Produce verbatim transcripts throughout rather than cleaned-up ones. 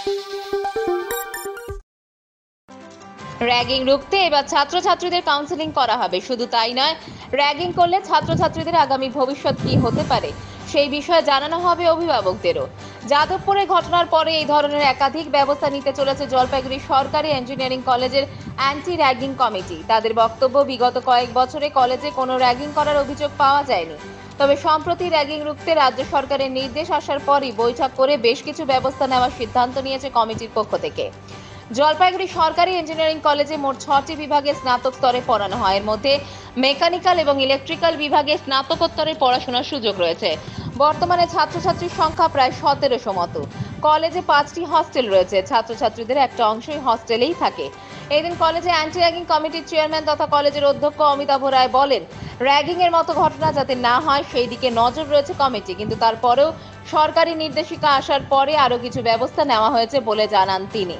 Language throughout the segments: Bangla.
র্যাগিং রুখতে এবার ছাত্রছাত্রীদের কাউন্সেলিং করা হবে। শুধু তাই নয়, র্যাগিং করলে ছাত্রছাত্রীদের আগামী ভবিষ্যৎ কি হতে পারে সেই বিষয়ে জানানো হবে অভিভাবকদেরও। যাদবপুরের ঘটনার পরে এই ধরনের একাধিক ব্যবস্থা নিতে চলেছে জলপাইগুড়ি সরকারি ইঞ্জিনিয়ারিং কলেজের অ্যান্টি র্যাগিং কমিটি। তাদের বক্তব্য, বিগত কয়েক বছরে কলেজে কোনো র্যাগিং করার অভিযোগ পাওয়া যায়নি। তবে সম্প্রতি র্যাগিং রুখতে রাজ্য সরকারের নির্দেশ আসার পরই বৈঠক করে বেশ কিছু ব্যবস্থা নেওয়ার সিদ্ধান্ত নিয়েছে কমিটির পক্ষ থেকে। জলপাইগুড়ি সরকারি ইঞ্জিনিয়ারিং কলেজে মোট ছটি বিভাগে স্নাতক স্তরে পড়ানো হয়। এর মধ্যে মেকানিক্যাল এবং ইলেকট্রিক্যাল বিভাগে স্নাতকোত্তরের পড়াশোনার সুযোগ রয়েছে। বর্তমানে ছাত্রছাত্রীর সংখ্যা প্রায় সতেরোশো মতো। কলেজে পাঁচটি হস্টেল রয়েছে। ছাত্রছাত্রীদের একটা অংশই হস্টেলেই থাকে। এদিন কলেজে অ্যান্টি র্যাগিং কমিটির চেয়ারম্যান তথা কলেজের অধ্যক্ষ অমিতাভ রায় বলেন, র্যাগিং এর মতো ঘটনা যাতে না হয় সেই দিকে নজর রয়েছে কমিটি, কিন্তু তারপরেও সরকারি নির্দেশিকা আসার পরে আরও কিছু ব্যবস্থা নেওয়া হয়েছে বলে জানান তিনি।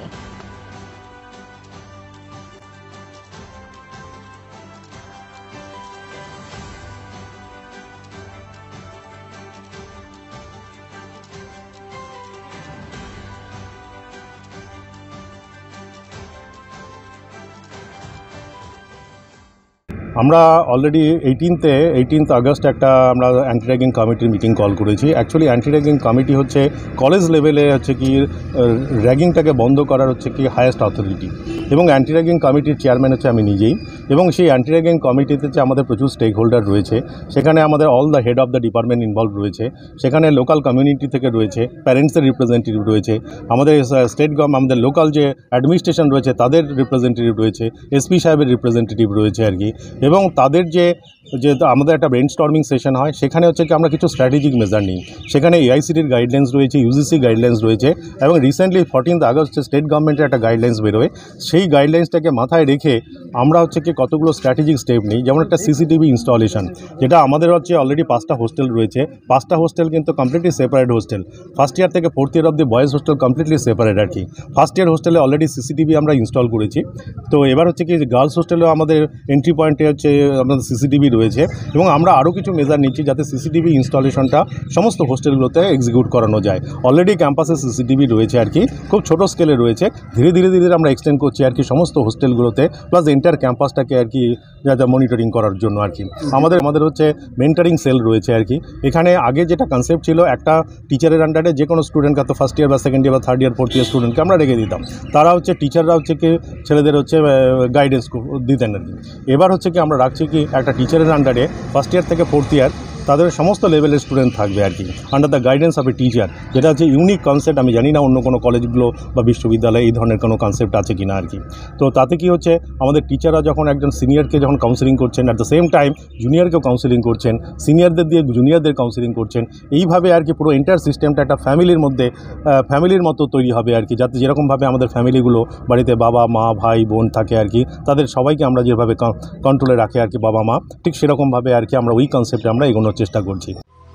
আমরা অলরেডি এইটিনতে এইটিনথ আগস্ট একটা আমরা অ্যান্টি র্যাগিং কমিটির মিটিং কল করেছি। অ্যাকচুয়ালি অ্যান্টি র্যাগিং কমিটি হচ্ছে কলেজ লেভেলে হচ্ছে কি র্যাগিংটাকে বন্ধ করার হচ্ছে কি হায়েস্ট অথরিটি, এবং অ্যান্টি র্যাগিং কমিটির চেয়ারম্যান হচ্ছে আমি নিজেই। এবং সেই অ্যান্টি র্যাগিং কমিটিতে হচ্ছে আমাদের প্রচুর স্টেক হোল্ডার রয়েছে। সেখানে আমাদের all the head of the department involve রয়েছে। সেখানে লোকাল কমিউনিটি থেকে রয়েছে, প্যারেন্টসের রিপ্রেজেন্টেটিভ রয়েছে, আমাদের স্টেট গভর্নমেন্ট, আমাদের লোকাল যে অ্যাডমিনিস্ট্রেশন রয়েছে তাদের রিপ্রেজেন্টেটিভ রয়েছে, এসপি সাহেবের রিপ্রেজেন্টেটিভ রয়েছে আর কি। এবং তাদের যে যে আমাদের একটা ব্রেন স্টর্মিং সেশন হয়, সেখানে হচ্ছে কি আমরা কিছু স্ট্র্যাটেজিক মেজার নিই। সেখানে এআইসিটির গাইডলাইন্স রয়েছে, ইউজিসি গাইডলাইন্স রয়েছে, এবং রিসেন্টলি ফোরটিন্থ আগস্ট স্টেট গভর্নমেন্টের একটা গাইডলাইন্স বেরোয়। সেই গাইডলাইন্সটাকে মাথায় রেখে আমরা হচ্ছে কি কতগুলো স্ট্র্যাটেজিক স্টেপ নিই। যেমন একটা সিসিটিভি ইনস্টলেশন, যেটা আমাদের হচ্ছে অলরেডি পাঁচটা হোস্টেল রয়েছে। পাঁচটা হোস্টেল কিন্তু completely separate hostel. First year থেকে fourth year of the boys hostel completely separate আর কি। ফার্স্ট ইয়ার হোস্টেলে অলরেডি সিসিটিভি আমরা ইনস্টল করেছি। তো এবার হচ্ছে কি গার্লস হোস্টেলেও আমাদের এন্ট্রি পয়েন্টে হচ্ছে আমাদের সিসিটিভি রয়েছে, এবং আমরা আরও কিছু মেজার নিচ্ছি যাতে সিসিটিভি ইনস্টলেশনটা সমস্ত হোস্টেলগুলোতে এক্সিকিউট করানো যায়। অলরেডি ক্যাম্পাসে সিসিটিভি রয়েছে আর কি, খুব ছোটো স্কেলে রয়েছে। ধীরে ধীরে ধীরে আমরা এক্সটেন্ড করছি আর কি সমস্ত হোস্টেলগুলোতে, প্লাস এন্টায়ার ক্যাম্পাসটাকে আর কি যা মনিটরিং করার জন্য আর কি। আমাদের আমাদের হচ্ছে মেন্টারিং সেল রয়েছে আর কি। এখানে আগে যেটা কনসেপ্ট ছিল, একটা টিচারের আন্ডারে যে কোনো স্টুডেন্টকে, তো ফার্স্ট ইয়ার বা সেকেন্ড ইয়ার বা থার্ড ইয়ার ফোর্থ ইয়ার স্টুডেন্টকে আমরা রেখে দিতাম। তারা হচ্ছে টিচাররা হচ্ছে কি ছেলেদের হচ্ছে গাইডেন্স দিতেন আর কি। এবার হচ্ছে কি আমরা রাখছি কি একটা টিচারের আন্ডারে ফার্স্ট ইয়ার থেকে ফোর্থ ইয়ার তাদের সমস্ত লেভেলের স্টুডেন্ট থাকবে আর কি, under the guidance of a teacher. যেটা হচ্ছে ইউনিক কনসেপ্ট। আমি জানি না অন্য কোনো কলেজগুলো বা বিশ্ববিদ্যালয়ে এই ধরনের কোনো কনসেপ্ট আছে কি না আর কি। তো তাতে কি হচ্ছে, আমাদের টিচাররা যখন একজন সিনিয়রকে যখন কাউন্সেলিং করছেন, অ্যাট দ্য সেম টাইম জুনিয়রকেও কাউন্সেলিং করছেন, সিনিয়রদের দিয়ে জুনিয়রদের কাউন্সেলিং করছেন। এইভাবে আর কি পুরো এন্টায়ার সিস্টেমটা একটা ফ্যামিলির মধ্যে ফ্যামিলির মতো তৈরি হবে আর কি। যাতে যেরকমভাবে আমাদের ফ্যামিলিগুলো বাড়িতে বাবা মা ভাই বোন থাকে আর কি, তাদের সবাইকে আমরা যেভাবে কন্ট্রোলে রাখে আর কি বাবা মা, ঠিক সেরকমভাবে আর কি আমরা ওই কনসেপ্টে আমরা এগোনোর চেষ্টা করছি।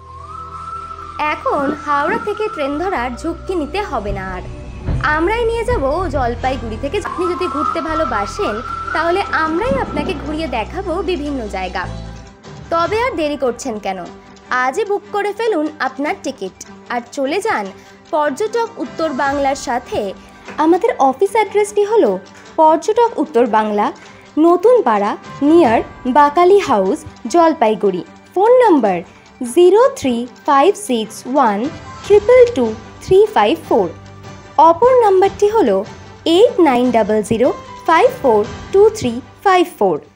এখন হাওড়া থেকে ট্রেন ধরার ঝুঁকি নিতে হবে না আর। আমরাই নিয়ে যাব জলপাইগুড়ি থেকে। আপনি যদি ঘুরতে ভালোবাসেন তাহলে আমরাই আপনাকে ঘুরিয়ে দেখাবো বিভিন্ন জায়গা। তবে আর দেরি করছেন কেন, আজই বুক করে ফেলুন আপনার টিকিট আর চলে যান পর্যটক উত্তর বাংলার সাথে। আমাদের অফিস অ্যাড্রেসটি হলো পর্যটক উত্তর Bangla, Natun Para, near Bakali house, Jalpaiguri. Phone number zero three five six one triple two three five four. অপর নাম্বারটি হলো eight nine double zero five four two three five four.